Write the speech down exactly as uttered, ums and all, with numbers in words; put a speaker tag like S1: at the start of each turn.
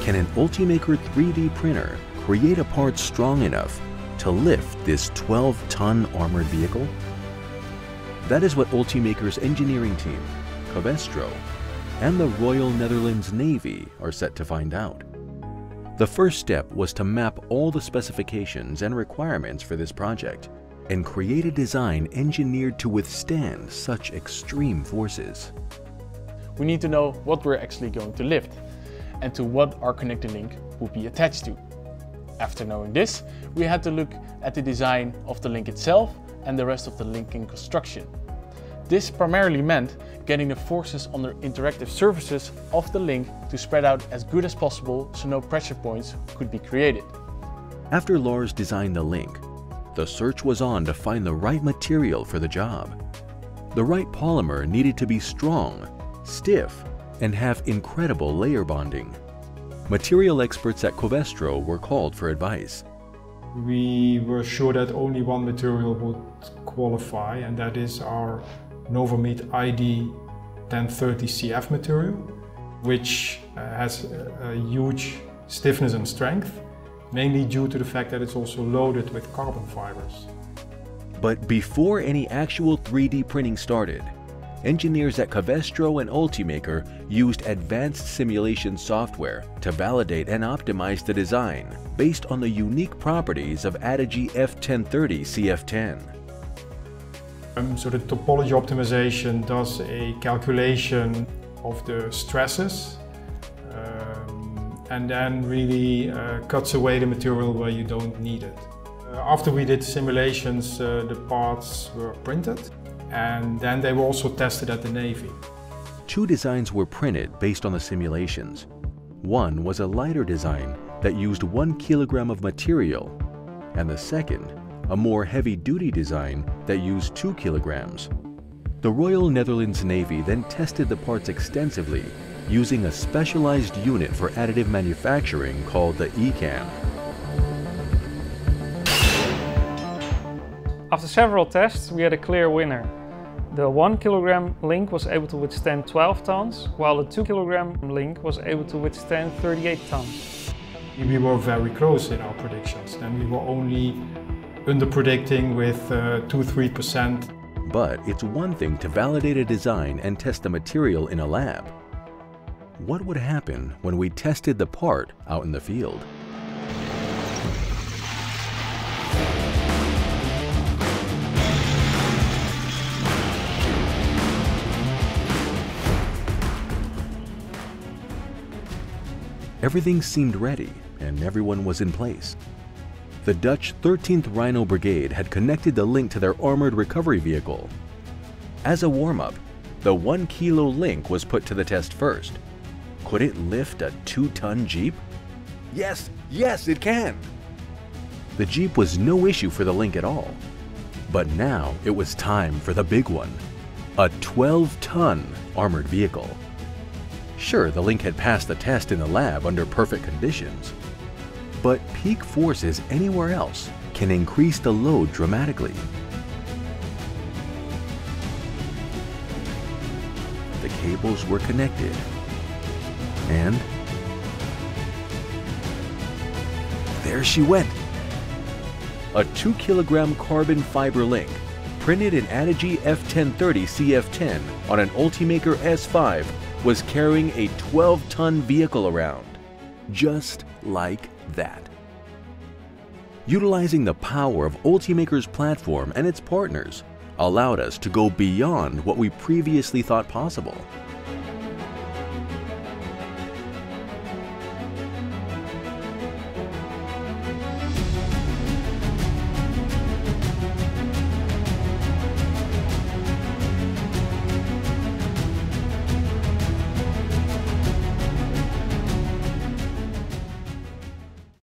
S1: can an Ultimaker three D printer create a part strong enough to lift this twelve ton armored vehicle? That is what Ultimaker's engineering team, Covestro, and the Royal Netherlands Navy are set to find out. The first step was to map all the specifications and requirements for this project and create a design engineered to withstand such extreme forces.
S2: We need to know what we're actually going to lift and to what our connecting link will be attached to. After knowing this, we had to look at the design of the link itself and the rest of the linking construction. This primarily meant getting the forces on the interactive surfaces of the link to spread out as good as possible so no pressure points could be created.
S1: After Lars designed the link, the search was on to find the right material for the job. The right polymer needed to be strong, stiff, and have incredible layer bonding. Material experts at Covestro were called for advice.
S3: We were sure that only one material would qualify, and that is our Novomeat I D ten thirty C F material, which uh, has a, a huge stiffness and strength, mainly due to the fact that it's also loaded with carbon fibers.
S1: But before any actual three D printing started, engineers at Covestro and Ultimaker used advanced simulation software to validate and optimize the design based on the unique properties of additive F ten thirty C F ten.
S3: Um, so the topology optimization does a calculation of the stresses um, and then really uh, cuts away the material where you don't need it. Uh, after we did simulations, uh, the parts were printed and then they were also tested at the Navy.
S1: Two designs were printed based on the simulations. One was a lighter design that used one kilogram of material, and the second, a more heavy-duty design that used two kilograms. The Royal Netherlands Navy then tested the parts extensively using a specialized unit for additive manufacturing called the E CAM.
S4: After several tests, we had a clear winner. The one kilogram link was able to withstand twelve tons, while the two kilogram link was able to withstand thirty-eight tons.
S3: We were very close in our predictions, and we were only under-predicting with uh, two to three percent.
S1: But it's one thing to validate a design and test the material in a lab. What would happen when we tested the part out in the field? Everything seemed ready and everyone was in place. The Dutch thirteenth Rhino Brigade had connected the link to their armored recovery vehicle. As a warm-up, the one kilo link was put to the test first. Could it lift a two ton Jeep? Yes, yes it can! The Jeep was no issue for the link at all. But now it was time for the big one, a twelve ton armored vehicle. Sure, the link had passed the test in the lab under perfect conditions, but peak forces anywhere else can increase the load dramatically. The cables were connected, and there she went. A two kilogram carbon fiber link, printed in additive F ten thirty C F ten on an Ultimaker S five, was carrying a twelve ton vehicle around, just like that. Utilizing the power of Ultimaker's platform and its partners allowed us to go beyond what we previously thought possible.